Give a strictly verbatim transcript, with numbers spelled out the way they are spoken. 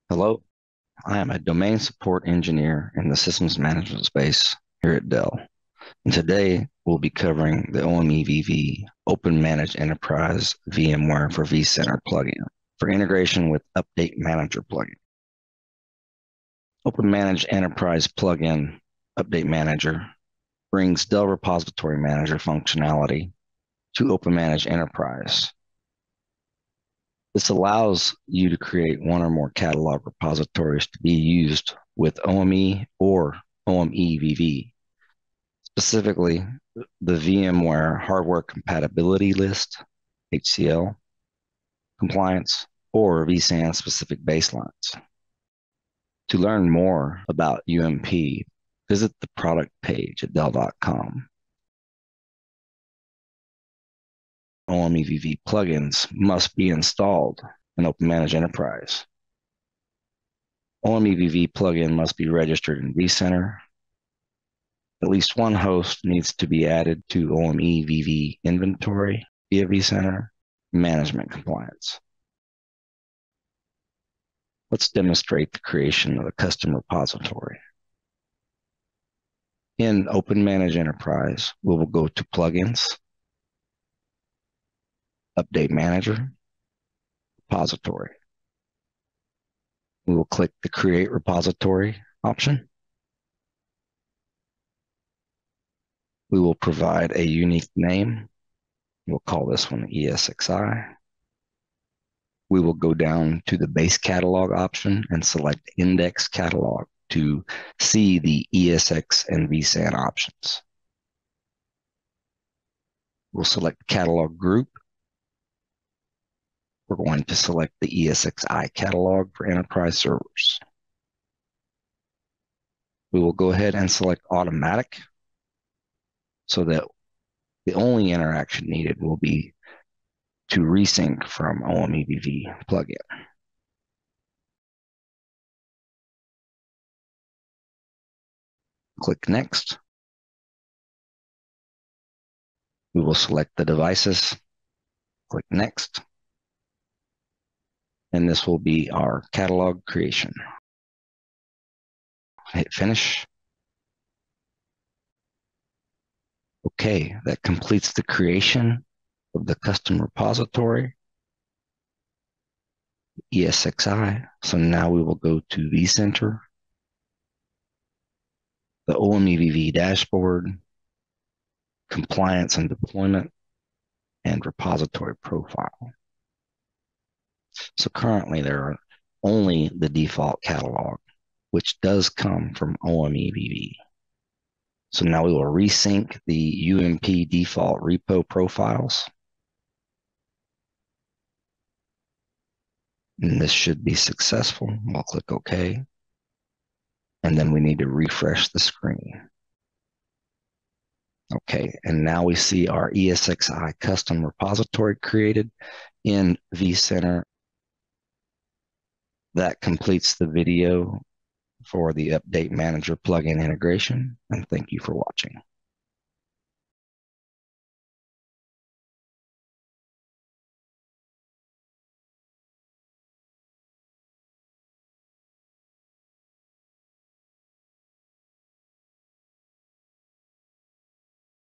Hello, I am a domain support engineer in the systems management space here at Dell. And today we'll be covering the O M E V V OpenManage Enterprise VMware for vCenter plugin for integration with Update Manager plugin. OpenManage Enterprise plugin Update Manager brings Dell Repository Manager functionality to OpenManage Enterprise. This allows you to create one or more catalog repositories to be used with O M E or O M E V V. Specifically, the VMware Hardware Compatibility List, H C L, compliance, or vSAN specific baselines. To learn more about U M P, visit the product page at dell dot com. O M E V V plugins must be installed in OpenManage Enterprise. O M E V V plugin must be registered in vCenter. At least one host needs to be added to O M E V V inventory via vCenter management compliance. Let's demonstrate the creation of a custom repository. In OpenManage Enterprise, we will go to Plugins, Update Manager, Repository. We will click the Create Repository option. We will provide a unique name. We'll call this one E S X I. We will go down to the base catalog option and select index catalog to see the E S X and vSAN options. We'll select catalog group. We're going to select the E S X I catalog for enterprise servers. We will go ahead and select automatic so that the only interaction needed will be to resync from O M E V V plugin. Click Next. We will select the devices, click Next, and this will be our catalog creation. Hit Finish. Okay, that completes the creation of the custom repository, E S X I. So now we will go to vCenter, the O M E V V dashboard, compliance and deployment, and repository profile. So currently there are only the default catalog, which does come from O M E V V. So now we will resync the U M P default repo profiles. And this should be successful. I'll click OK. And then we need to refresh the screen. Okay, and now we see our E S X I custom repository created in vCenter. That completes the video for the Update Manager plugin integration, and thank you for watching.